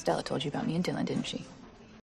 Stella told you about me and Dylan, didn't she?